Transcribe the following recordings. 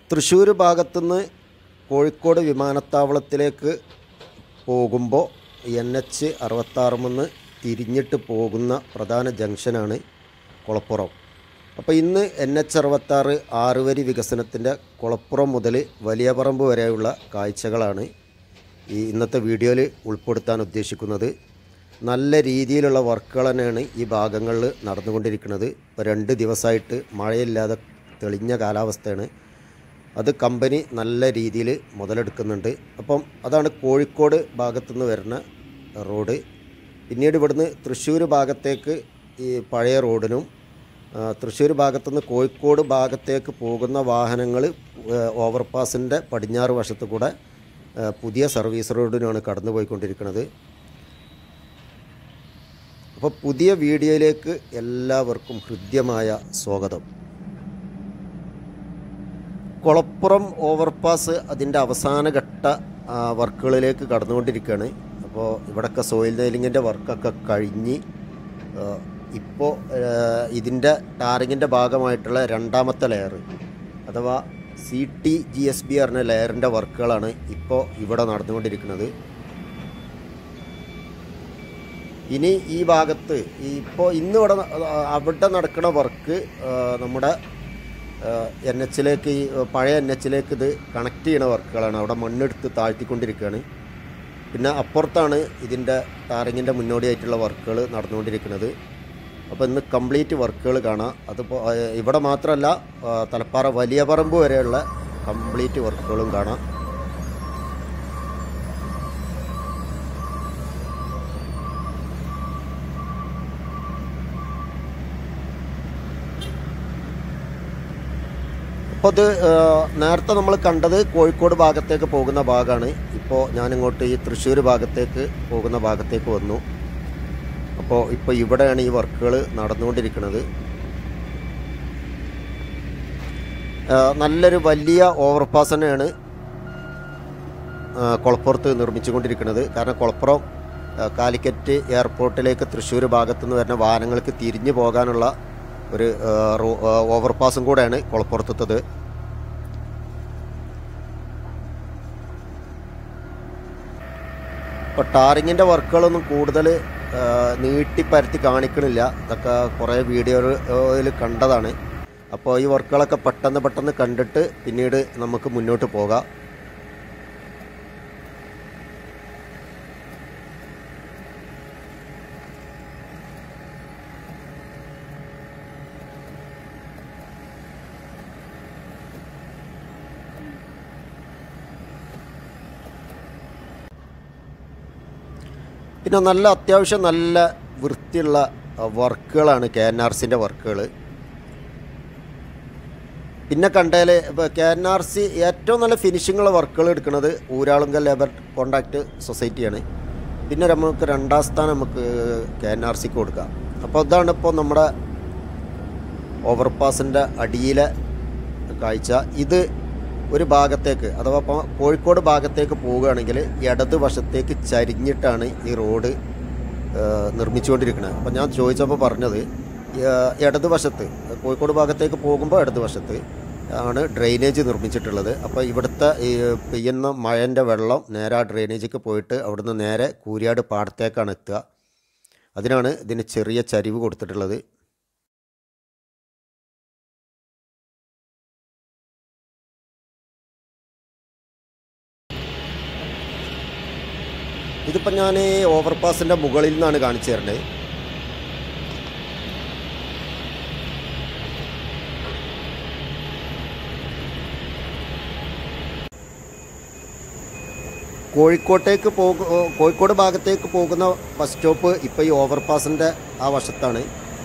തൃശ്ശൂർ ഭാഗത്തുനിന്ന് കോഴിക്കോട് വിമാനത്താവളത്തിലേക്ക് പോകുമ്പോൾ NH-66 തിരിഞ്ഞിട്ട് പോകുന്ന പ്രധാന ജംഗ്ഷനാണ് കുളപ്പുറം. അപ്പോൾ ഇന്ന് NH-66 ആറുവരി വികസനത്തിൻ്റെ കുളപ്പുറം മുതൽ വലിയ പറമ്പ് വരെയുള്ള കാഴ്ചകളാണ് ഇന്നത്തെ വീഡിയോയിൽ ഉൾപ്പെടുത്താൻ ഉദ്ദേശിക്കുന്നത്. നല്ല രീതിയിലുള്ള വർക്കുകൾ തന്നെയാണ് ഈ ഭാഗങ്ങളിൽ നടന്നുകൊണ്ടിരിക്കുന്നത്. ഇപ്പോൾ 2 ദിവസമായിട്ട് മഴയില്ലാതെ തെളിഞ്ഞ കാലാവസ്ഥയാണ്. അത് കമ്പനി നല്ല രീതിയിൽ മുതലെടുക്കുന്നുണ്ട്. അപ്പം അതാണ് കോഴിക്കോട് ഭാഗത്തുനിന്ന് വരുന്ന റോഡ്. പിന്നീട് ഇവിടുന്ന് തൃശ്ശൂർ ഭാഗത്തേക്ക് ഈ പഴയ റോഡിനും തൃശ്ശൂർ ഭാഗത്തുനിന്ന് കോഴിക്കോട് ഭാഗത്തേക്ക് പോകുന്ന വാഹനങ്ങൾ ഓവർപാസിൻ്റെ പടിഞ്ഞാറ് വശത്ത് കൂടെ പുതിയ സർവീസ് റോഡിനാണ് കടന്നു പോയിക്കൊണ്ടിരിക്കുന്നത്. അപ്പോൾ പുതിയ വീഡിയോയിലേക്ക് എല്ലാവർക്കും ഹൃദ്യമായ സ്വാഗതം. കുളപ്പുറം ഓവർപാസ് അതിൻ്റെ അവസാനഘട്ട വർക്കുകളിലേക്ക് കടന്നുകൊണ്ടിരിക്കുകയാണ്. അപ്പോൾ ഇവിടെയൊക്കെ സോയിൽ നെയിലിങ്ങിൻ്റെ വർക്കൊക്കെ കഴിഞ്ഞ് ഇപ്പോൾ ഇതിൻ്റെ ടാറിങ്ങിൻ്റെ ഭാഗമായിട്ടുള്ള രണ്ടാമത്തെ ലെയർ അഥവാ CTGSB പറഞ്ഞ ലെയറിൻ്റെ വർക്കുകളാണ് ഇപ്പോൾ ഇവിടെ നടന്നുകൊണ്ടിരിക്കുന്നത്. ഇനി ഈ ഭാഗത്ത് ഇപ്പോൾ ഇന്നിവിടെ അവിടെ നടക്കുന്ന വർക്ക് നമ്മുടെ NH-ലേക്ക് ഈ പഴയ NH-ലേക്ക് ഇത് കണക്ട് ചെയ്യുന്ന വർക്കുകളാണ്. അവിടെ മണ്ണെടുത്ത് താഴ്ത്തിക്കൊണ്ടിരിക്കുകയാണ്. പിന്നെ അപ്പുറത്താണ് ഇതിൻ്റെ ടാറിങ്ങിൻ്റെ മുന്നോടിയായിട്ടുള്ള വർക്കുകൾ നടന്നുകൊണ്ടിരിക്കുന്നത്. അപ്പോൾ ഇന്ന് കംപ്ലീറ്റ് വർക്കുകൾ കാണാം. അതിപ്പോൾ ഇവിടെ മാത്രമല്ല, തലപ്പാറ വലിയ പറമ്പ് വരെയുള്ള കംപ്ലീറ്റ് വർക്കുകളും കാണാം. അപ്പോൾ അത് നേരത്തെ നമ്മൾ കണ്ടത് കോഴിക്കോട് ഭാഗത്തേക്ക് പോകുന്ന ഭാഗമാണ്. ഇപ്പോൾ ഞാനിങ്ങോട്ട് ഈ തൃശ്ശൂർ ഭാഗത്തേക്ക് പോകുന്ന ഭാഗത്തേക്ക് വന്നു. അപ്പോൾ ഇപ്പോൾ ഇവിടെയാണ് ഈ വർക്കുകൾ നടന്നുകൊണ്ടിരിക്കുന്നത്. നല്ലൊരു വലിയ ഓവർപാസ് തന്നെയാണ് കുളപ്പുറത്ത് നിർമ്മിച്ചുകൊണ്ടിരിക്കുന്നത്. കാരണം കുളപ്പുറം കാലിക്കറ്റ് എയർപോർട്ടിലേക്ക് തൃശ്ശൂർ ഭാഗത്തുനിന്ന് വരുന്ന വാഹനങ്ങൾക്ക് തിരിഞ്ഞു പോകാനുള്ള ഒരു ഓവർപാസും കൂടെയാണ് കുളപ്പുറത്തത്. ഇപ്പോൾ ടാറിങ്ങിൻ്റെ വർക്കുകളൊന്നും കൂടുതൽ നീട്ടിപ്പരത്തി കാണിക്കണില്ല. ഇതൊക്കെ കുറേ വീഡിയോയിൽ കണ്ടതാണ്. അപ്പോൾ ഈ വർക്കുകളൊക്കെ പെട്ടെന്ന് കണ്ടിട്ട് പിന്നീട് നമുക്ക് മുന്നോട്ട് പോകാം. പിന്നെ അത്യാവശ്യം നല്ല വൃത്തിയുള്ള വർക്കുകളാണ് KNRCൻ്റെ വർക്കുകൾ. പിന്നെ കണ്ടതിൽ ഇപ്പോൾ KNRC ഏറ്റവും നല്ല ഫിനിഷിങ്ങുള്ള വർക്കുകൾ എടുക്കുന്നത് ഊരാളുങ്കൽ ലേബർ കോൺട്രാക്റ്റ് സൊസൈറ്റിയാണ്. പിന്നെ നമുക്ക് 2ാം സ്ഥാനം നമുക്ക് KNRCക്ക് കൊടുക്കാം. അപ്പോൾ ഇതാണ് ഇപ്പോൾ നമ്മുടെ ഓവർപാസിൻ്റെ അടിയിലെ കാഴ്ച. ഇത് ഒരു ഭാഗത്തേക്ക് അഥവാ ഇപ്പോൾ കോഴിക്കോട് ഭാഗത്തേക്ക് പോവുകയാണെങ്കിൽ ഇടതുവശത്തേക്ക് ചരിഞ്ഞിട്ടാണ് ഈ റോഡ് നിർമ്മിച്ചുകൊണ്ടിരിക്കുന്നത്. അപ്പോൾ ഞാൻ ചോദിച്ചപ്പോൾ പറഞ്ഞത് ഇടതുവശത്ത് കോഴിക്കോട് ഭാഗത്തേക്ക് പോകുമ്പോൾ ഇടതുവശത്ത് ആണ് ഡ്രെയിനേജ് നിർമ്മിച്ചിട്ടുള്ളത്. അപ്പോൾ ഇവിടുത്തെ ഈ പെയ്യുന്ന മഴൻ്റെ വെള്ളം നേരെ ആ ഡ്രെയിനേജിലേക്ക് പോയിട്ട് അവിടുന്ന് നേരെ കൂരിയാട് പാടത്തേക്കാണ് എത്തുക. അതിനാണ് ഇതിന് ചെറിയ ചരിവ് കൊടുത്തിട്ടുള്ളത്. ഇതിപ്പോൾ ഞാൻ ഓവർപാസിൻ്റെ മുകളിൽ നിന്നാണ് കാണിച്ചു തരുന്നത്. കോഴിക്കോട് ഭാഗത്തേക്ക് പോകുന്ന ബസ് സ്റ്റോപ്പ് ഇപ്പോൾ ഈ ഓവർപാസിൻ്റെ ആ വശത്താണ്.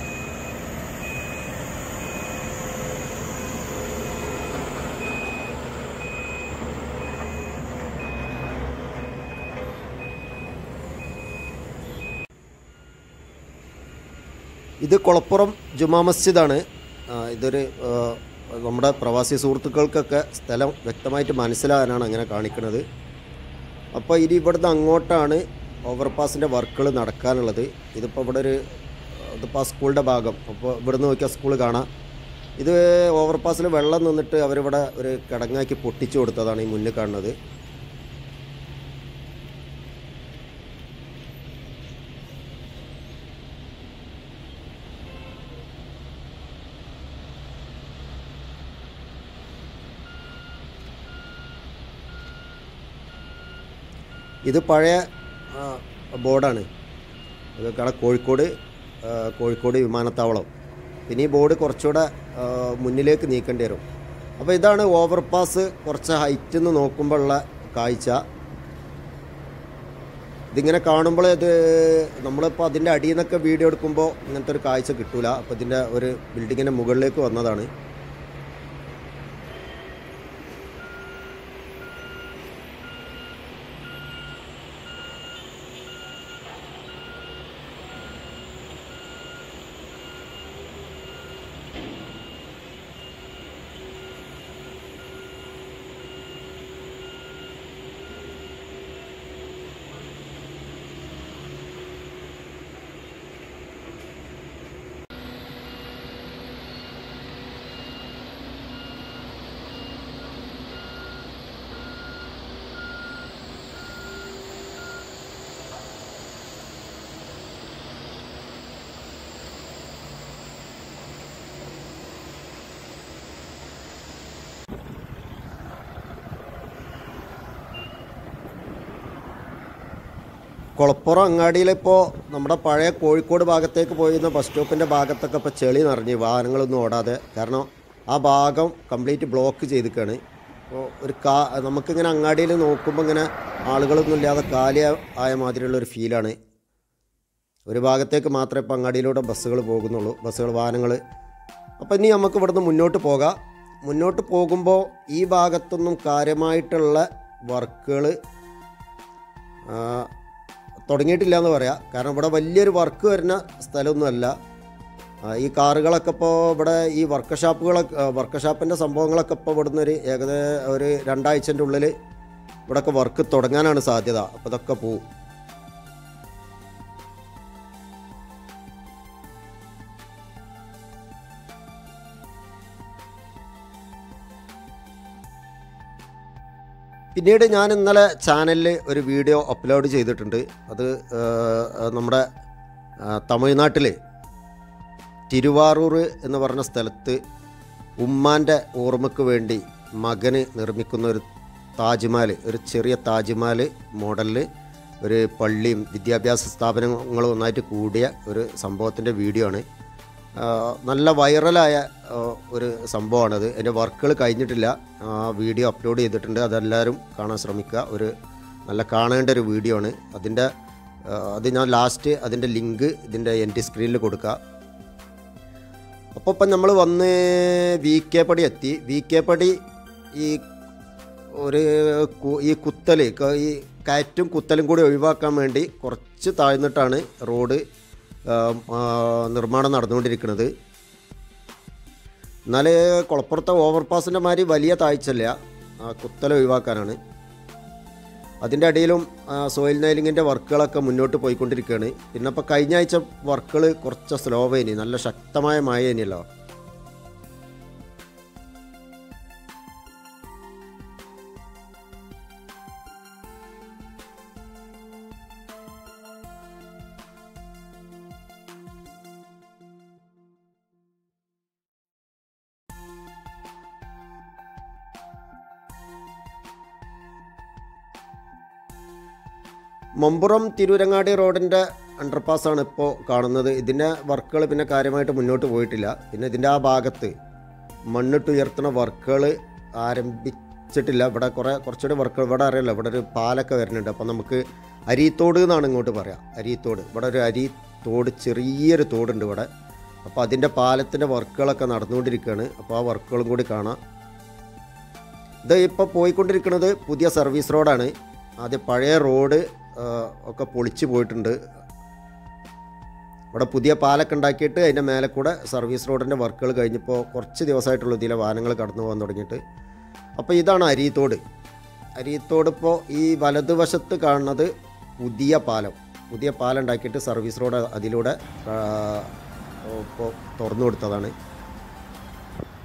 ഇത് കുളപ്പുറം ജുമാ മസ്ജിദാണ്. ഇതൊരു നമ്മുടെ പ്രവാസി സുഹൃത്തുക്കൾക്കൊക്കെ സ്ഥലം വ്യക്തമായിട്ട് മനസ്സിലാകാനാണ് അങ്ങനെ കാണിക്കുന്നത്. അപ്പോൾ ഇനി ഇവിടുന്ന് അങ്ങോട്ടാണ് ഓവർപാസിൻ്റെ വർക്കുകൾ നടക്കാനുള്ളത്. ഇതിപ്പോൾ ഇവിടെ ഇതിപ്പോൾ ആ സ്കൂളിൻ്റെ ഭാഗം. അപ്പോൾ ഇവിടുന്ന് നോക്കിയാൽ സ്കൂൾ കാണാം. ഇത് ഓവർപാസിൽ വെള്ളം നിന്നിട്ട് അവരിവിടെ ഒരു കിടങ്ങാക്കി പൊട്ടിച്ചു കൊടുത്തതാണ് ഈ മുന്നിൽ കാണുന്നത്. ഇത് പഴയ ബോർഡാണ്. അത് കോഴിക്കോട് വിമാനത്താവളം. പിന്നെ ഈ ബോർഡ് കുറച്ചുകൂടെ മുന്നിലേക്ക് നീക്കേണ്ടി വരും. അപ്പോൾ ഇതാണ് ഓവർപാസ് കുറച്ച് ഹൈറ്റിൽ നിന്ന് നോക്കുമ്പോഴുള്ള കാഴ്ച. ഇതിങ്ങനെ കാണുമ്പോൾ ഇത് നമ്മളിപ്പോൾ അതിൻ്റെ അടിയിൽ നിന്നൊക്കെ വീഡിയോ എടുക്കുമ്പോൾ ഇങ്ങനത്തെ ഒരു കാഴ്ച കിട്ടില്ല. അപ്പോൾ ഇതിൻ്റെ ഒരു ബിൽഡിങ്ങിൻ്റെ മുകളിലേക്ക് വന്നതാണ്. കുളപ്പുറം അങ്ങാടിയിലിപ്പോൾ നമ്മുടെ പഴയ കോഴിക്കോട് ഭാഗത്തേക്ക് പോയിരുന്ന ബസ് സ്റ്റോപ്പിൻ്റെ ഭാഗത്തൊക്കെ ഇപ്പോൾ ചെളി നിറഞ്ഞ് വാഹനങ്ങളൊന്നും ഓടാതെ. കാരണം ആ ഭാഗം കംപ്ലീറ്റ് ബ്ലോക്ക് ചെയ്തിരിക്കുകയാണ്. അപ്പോൾ നമുക്കിങ്ങനെ അങ്ങാടിയിൽ നോക്കുമ്പോൾ ഇങ്ങനെ ആളുകളൊന്നും ഇല്ലാതെ കാലി ആയ മാതിരിയുള്ളൊരു ഫീലാണ്. ഒരു ഭാഗത്തേക്ക് മാത്രമേ ഇപ്പോൾ അങ്ങാടിയിലൂടെ ബസ്സുകൾ പോകുന്നുള്ളൂ, വാഹനങ്ങൾ. അപ്പോൾ ഇനി നമുക്ക് ഇവിടുന്ന് മുന്നോട്ട് പോകാം. മുന്നോട്ട് പോകുമ്പോൾ ഈ ഭാഗത്തൊന്നും കാര്യമായിട്ടുള്ള വർക്കുകൾ തുടങ്ങിയിട്ടില്ല എന്ന് പറയാം. കാരണം ഇവിടെ വലിയൊരു വർക്ക് വരുന്ന സ്ഥലമൊന്നുമല്ല. ഈ കാറുകളൊക്കെ ഇപ്പോൾ ഇവിടെ ഈ വർക്ക്ഷോപ്പിൻ്റെ സംഭവങ്ങളൊക്കെ ഇപ്പോൾ ഇവിടുന്ന് ഏകദേശം ഒരു 2 ആഴ്ചൻ്റെ ഉള്ളിൽ ഇവിടെയൊക്കെ വർക്ക് തുടങ്ങാനാണ് സാധ്യത. അപ്പോൾ ഇതൊക്കെ പോവും. പിന്നീട് ഞാൻ ഇന്നലെ ചാനലിൽ ഒരു വീഡിയോ അപ്ലോഡ് ചെയ്തിട്ടുണ്ട്. അത് നമ്മുടെ തമിഴ്നാട്ടിൽ തിരുവാറൂർ എന്ന് പറഞ്ഞ സ്ഥലത്ത് ഉമ്മാൻ്റെ ഓർമ്മയ്ക്ക് വേണ്ടി മകന് നിർമ്മിക്കുന്ന ഒരു താജ്മഹൽ, ഒരു ചെറിയ താജ്മഹൽ മോഡലിൽ ഒരു പള്ളിയും വിദ്യാഭ്യാസ സ്ഥാപനങ്ങളും ഒന്നായിട്ട് കൂടിയ ഒരു സംഭവത്തിൻ്റെ വീഡിയോ ആണ്. നല്ല വൈറലായ ഒരു സംഭവമാണത്. എൻ്റെ വർക്കുകൾ കഴിഞ്ഞിട്ടില്ല. ആ വീഡിയോ അപ്ലോഡ് ചെയ്തിട്ടുണ്ട്. അതെല്ലാവരും കാണാൻ ശ്രമിക്കുക. ഒരു നല്ല കാണേണ്ട ഒരു വീഡിയോ ആണ്. അത് ഞാൻ ലാസ്റ്റ് അതിൻ്റെ ലിങ്ക് ഇതിൻ്റെ എൻഡ് സ്ക്രീനിൽ കൊടുക്കുക. അപ്പോൾ ഇപ്പം നമ്മൾ വന്ന് VK പടി എത്തി. VK പടി ഈ കുത്തൽ, ഈ കയറ്റും കുത്തലും കൂടി ഒഴിവാക്കാൻ വേണ്ടി കുറച്ച് താഴ്ന്നിട്ടാണ് റോഡ് നിർമ്മാണം നടന്നുകൊണ്ടിരിക്കുന്നത്. എന്നാൽ കുളപ്പുറത്തെ ഓവർപാസിൻ്റെ മാതിരി വലിയ താഴ്ചയില്ല, കുത്തൽ ഒഴിവാക്കാനാണ്. അതിൻ്റെ അടിയിലും സോയിൽ നെയിലിങ്ങിൻ്റെ വർക്കുകളൊക്കെ മുന്നോട്ട് പോയിക്കൊണ്ടിരിക്കുകയാണ്. പിന്നെ ഇപ്പോൾ കഴിഞ്ഞ ആഴ്ച വർക്കുകൾ കുറച്ച് സ്ലോവേനി, നല്ല ശക്തമായ മഴയേനിയല്ലോ. മമ്പുറം തിരൂരങ്ങാടി റോഡിൻ്റെ അണ്ടർപാസ്സാണ് ഇപ്പോൾ കാണുന്നത്. ഇതിൻ്റെ വർക്കുകൾ പിന്നെ കാര്യമായിട്ട് മുന്നോട്ട് പോയിട്ടില്ല. പിന്നെ ഇതിൻ്റെ ആ ഭാഗത്ത് മണ്ണിട്ടുയർത്തുന്ന വർക്കുകൾ ആരംഭിച്ചിട്ടില്ല. ഇവിടെ കുറച്ചുകൂടി വർക്കുകൾ ഇവിടെ അറിയില്ല. ഇവിടെ ഒരു പാലൊക്കെ വരുന്നുണ്ട്. അപ്പോൾ നമുക്ക് അരീത്തോട് എന്നാണ് ഇങ്ങോട്ട് പറയാം. അരീത്തോട്, ഇവിടെ ഒരു അരീത്തോട്, ചെറിയൊരു തോടുണ്ട് ഇവിടെ. അപ്പോൾ അതിൻ്റെ പാലത്തിൻ്റെ വർക്കുകളൊക്കെ നടന്നുകൊണ്ടിരിക്കുകയാണ്. അപ്പോൾ ആ വർക്കുകളും കൂടി കാണാം. ഇത് ഇപ്പോൾ പോയിക്കൊണ്ടിരിക്കുന്നത് പുതിയ സർവീസ് റോഡാണ്. ആദ്യം പഴയ റോഡ് ഒക്കെ പൊളിച്ച് പോയിട്ടുണ്ട്. ഇവിടെ പുതിയ പാലൊക്കെ ഉണ്ടാക്കിയിട്ട് അതിൻ്റെ മേലെ കൂടെ സർവീസ് റോഡിൻ്റെ വർക്കുകൾ കഴിഞ്ഞപ്പോൾ കുറച്ച് ദിവസമായിട്ടുള്ള ഇതിലെ വാഹനങ്ങൾ കടന്നു പോകാൻ തുടങ്ങിയിട്ട്. അപ്പോൾ ഇതാണ് അരീത്തോട്. ഇപ്പോൾ ഈ വലതുവശത്ത് കാണുന്നത് പുതിയ പാലം ഉണ്ടാക്കിയിട്ട് സർവീസ് റോഡ് അതിലൂടെ ഇപ്പോൾ തുറന്നു കൊടുത്തതാണ്.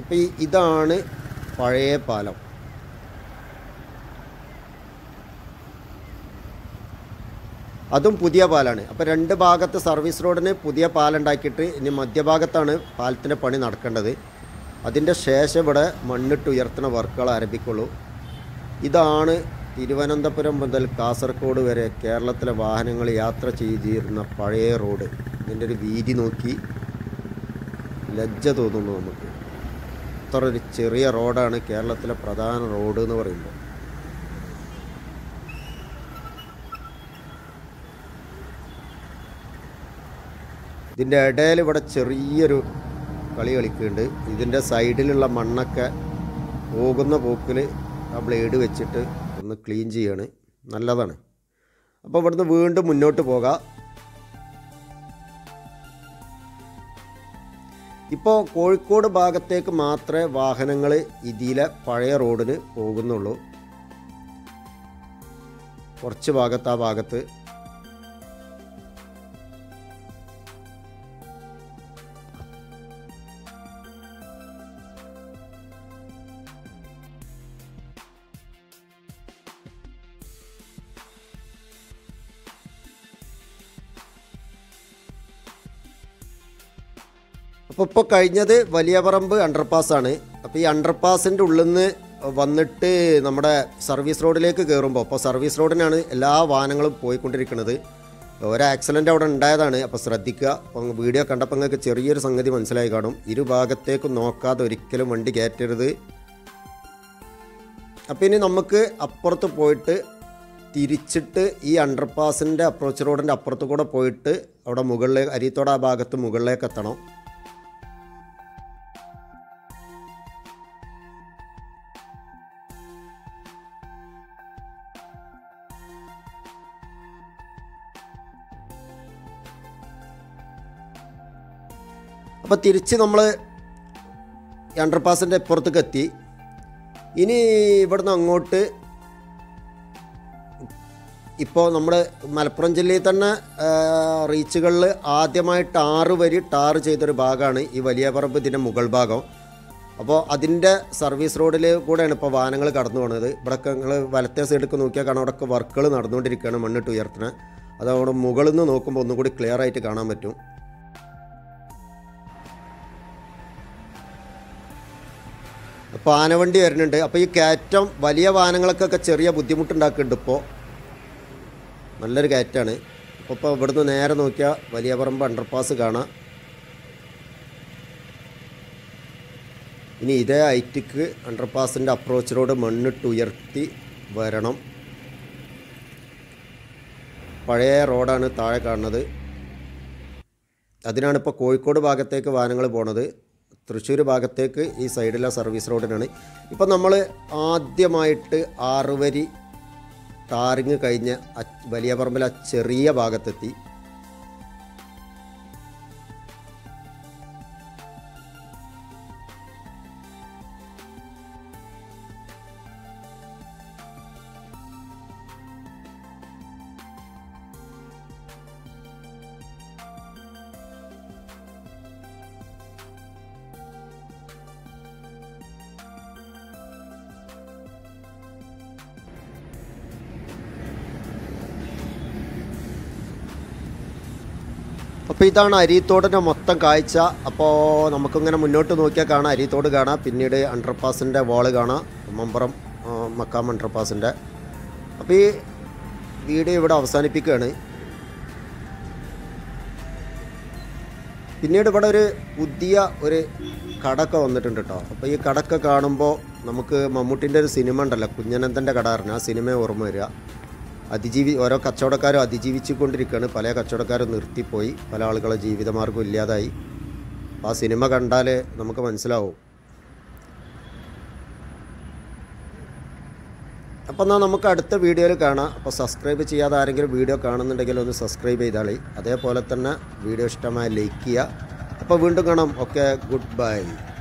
അപ്പോൾ ഇതാണ് പഴയ പാലം. അതും പുതിയ പാലാണ്. അപ്പോൾ രണ്ട് ഭാഗത്ത് സർവീസ് റോഡിന് പുതിയ പാലുണ്ടാക്കിയിട്ട് ഇനി മധ്യഭാഗത്താണ് പാലത്തിൻ്റെ പണി നടക്കേണ്ടത്. അതിൻ്റെ ശേഷം ഇവിടെ മണ്ണിട്ട് ഉയർത്തുന്ന വർക്കുകൾ ആരംഭിക്കുള്ളൂ. ഇതാണ് തിരുവനന്തപുരം മുതൽ കാസർഗോഡ് വരെ കേരളത്തിലെ വാഹനങ്ങൾ യാത്ര ചെയ്തിരുന്ന പഴയ റോഡ്. ഇതിൻ്റെ ഒരു വീതി നോക്കി ലജ്ജ തോന്നുന്നു നമുക്ക്. ഇത്ര ഒരു ചെറിയ റോഡാണ് കേരളത്തിലെ പ്രധാന റോഡ് എന്ന് പറയുമ്പോൾ. ഇതിൻ്റെ ഇടയിൽ ഇവിടെ ചെറിയൊരു കളി കളിക്കുന്നുണ്ട്. ഇതിൻ്റെ സൈഡിലുള്ള മണ്ണൊക്കെ പോകുന്ന പോക്കിൽ ആ ബ്ലേഡ് വെച്ചിട്ട് ഒന്ന് ക്ലീൻ ചെയ്യാണ്. നല്ലതാണ്. അപ്പോൾ ഇവിടുന്ന് വീണ്ടും മുന്നോട്ട് പോകാം. ഇപ്പോൾ കോഴിക്കോട് ഭാഗത്തേക്ക് മാത്രമേ വാഹനങ്ങൾ ഇതിലെ പഴയ റോഡിന് പോകുന്നുള്ളൂ. കുറച്ച് ഭാഗത്ത് ആ ഭാഗത്ത് അപ്പോൾ കഴിഞ്ഞത് വലിയ പറമ്പ് അണ്ടർപാസ്സാണ്. അപ്പോൾ ഈ അണ്ടർപാസിൻ്റെ ഉള്ളിൽ നിന്ന് വന്നിട്ട് നമ്മുടെ സർവീസ് റോഡിലേക്ക് കയറുമ്പോൾ, അപ്പോൾ സർവീസ് റോഡിനാണ് എല്ലാ വാഹനങ്ങളും പോയിക്കൊണ്ടിരിക്കുന്നത്. ഒരു ആക്സിഡൻ്റ് അവിടെ ഉണ്ടായതാണ്. അപ്പോൾ ശ്രദ്ധിക്കുക. അപ്പോൾ വീഡിയോ കണ്ടപ്പോൾ നിങ്ങൾക്ക് ചെറിയൊരു സംഗതി മനസ്സിലായി കാണും. ഇരുഭാഗത്തേക്കും നോക്കാതെ ഒരിക്കലും വണ്ടി കയറ്റരുത്. അപ്പോൾ ഇനി നമുക്ക് അപ്പുറത്ത് പോയിട്ട് തിരിച്ചിട്ട് ഈ അണ്ടർപാസിൻ്റെ അപ്രോച്ച് റോഡിൻ്റെ അപ്പുറത്ത് കൂടെ പോയിട്ട് അവിടെ മുകളിലേക്ക് അരീത്തോട് ആ ഭാഗത്ത് മുകളിലേക്ക് എത്തണം. അപ്പോൾ തിരിച്ച് നമ്മൾ അണ്ടർപാസിൻ്റെ അപ്പുറത്തേക്ക് എത്തി. ഇനി ഇവിടുന്ന് അങ്ങോട്ട് ഇപ്പോൾ നമ്മൾ മലപ്പുറം ജില്ലയിൽ തന്നെ റീച്ചുകളിൽ ആദ്യമായിട്ട് 6 വരി ടാർ ചെയ്തൊരു ഭാഗമാണ് ഈ വലിയ പറമ്പ്, ഇതിൻ്റെ മുകൾ ഭാഗം. അപ്പോൾ അതിൻ്റെ സർവീസ് റോഡിൽ കൂടെയാണ് ഇപ്പോൾ വാഹനങ്ങൾ കടന്നു പോകുന്നത്. ഇവിടെയൊക്കെ നിങ്ങൾ വലത്തെ സൈഡിലേക്ക് നോക്കിയാൽ കാണാം, അവിടെയൊക്കെ വർക്കുകൾ നടന്നുകൊണ്ടിരിക്കുകയാണ്, മണ്ണിട്ട് ഉയർത്തുന്നത്. അത് അവിടെ മുകളിൽ നിന്ന് നോക്കുമ്പോൾ ഒന്നുകൂടി ക്ലിയർ ആയിട്ട് കാണാൻ പറ്റും. അപ്പോൾ ആനവണ്ടി വരുന്നുണ്ട്. അപ്പോൾ ഈ കയറ്റം വലിയ വാഹനങ്ങൾക്കൊക്കെ ചെറിയ ബുദ്ധിമുട്ടുണ്ടാക്കുന്നുണ്ട്. ഇപ്പോൾ നല്ലൊരു കയറ്റാണ്. അപ്പോൾ ഇവിടുന്ന് നേരെ നോക്കിയാൽ വലിയ പറമ്പ് അണ്ടർപാസ് കാണാം. ഇനി ഇതേ ഹൈറ്റിക്ക് അണ്ടർപാസിൻ്റെ അപ്രോച്ച് റോഡ് മണ്ണിട്ട് ഉയർത്തി വരണം. പഴയ റോഡാണ് താഴെ കാണുന്നത്. അതിനാണ് ഇപ്പോൾ കോഴിക്കോട് ഭാഗത്തേക്ക് വാഹനങ്ങൾ പോണത്. തൃശ്ശൂർ ഭാഗത്തേക്ക് ഈ സൈഡിലെ സർവീസ് റോഡിനാണ്. ഇപ്പം നമ്മൾ ആദ്യമായിട്ട് 6 വരി ടാറിങ് കഴിഞ്ഞ് വലിയ പറമ്പിൽ ആ ചെറിയ ഭാഗത്തെത്തി. അപ്പോൾ ഇതാണ് അരീത്തോടിൻ്റെ മൊത്തം കാഴ്ച. അപ്പോൾ നമുക്കിങ്ങനെ മുന്നോട്ട് നോക്കിയാൽ കാണാം, അരീത്തോട് കാണാം, പിന്നീട് അണ്ടർപാസിൻ്റെ വാള് കാണാം, മമ്പറം മക്കാം അണ്ടർപാസിൻ്റെ. അപ്പോൾ ഈ വീഡിയോ ഇവിടെ അവസാനിപ്പിക്കുകയാണ്. പിന്നീട് ഇവിടെ ഒരു പുതിയ ഒരു കടയൊക്കെ വന്നിട്ടുണ്ട് കേട്ടോ. അപ്പോൾ ഈ കടയൊക്കെ കാണുമ്പോൾ നമുക്ക് മമ്മൂട്ടിൻ്റെ ഒരു സിനിമ ഉണ്ടല്ലോ, കുഞ്ഞനന്തൻ്റെ കട പറഞ്ഞാൽ ആ സിനിമ ഓർമ്മ വരിക. ഓരോ കച്ചവടക്കാരും അതിജീവിച്ചു കൊണ്ടിരിക്കുകയാണ്. പല കച്ചവടക്കാരും നിർത്തിപ്പോയി, പല ആളുകളെ ജീവിതമാർഗ്ഗം ഇല്ലാതായി. ആ സിനിമ കണ്ടാൽ നമുക്ക് മനസ്സിലാവും. അപ്പോൾ എന്നാൽ നമുക്ക് അടുത്ത വീഡിയോയിൽ കാണാം. അപ്പോൾ സബ്സ്ക്രൈബ് ചെയ്യാതെ ആരെങ്കിലും വീഡിയോ കാണുന്നുണ്ടെങ്കിൽ ഒന്ന് സബ്സ്ക്രൈബ് ചെയ്താളി. അതേപോലെ തന്നെ വീഡിയോ ഇഷ്ടമായ ലൈക്ക് ചെയ്യുക. അപ്പോൾ വീണ്ടും കാണാം. Okay, good by.